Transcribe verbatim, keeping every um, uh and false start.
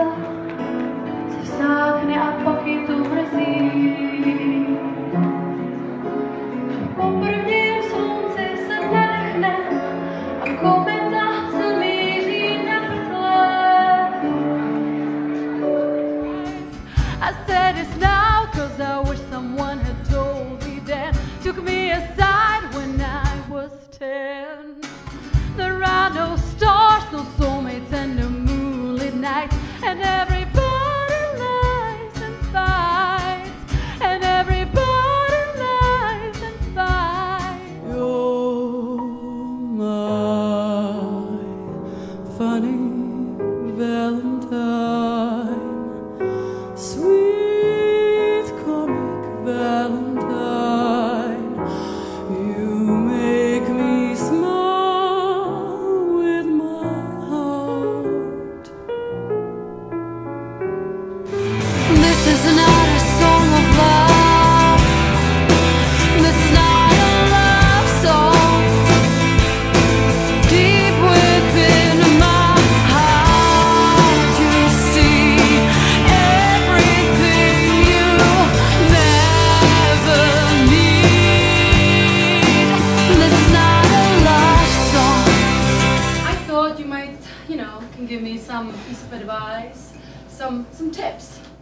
se vsákne a poky tu mrzí. Po prvním slunci se nadechne a kometa se míří na vrtle. I said it's now cause I wish someone had told me then, took me aside when I was ten. There are no stars, no soulmates and no moonlit nights, and everybody lies and fights, and everybody lies and fights. You're my funny Valentine, sweet comic Valentine. You make me smile with my heart. This is not a song of love. This is not a love song. Deep within my heart, you see everything you never need. This is not a love song. I thought you might, you know, can give me some piece of advice, some some tips.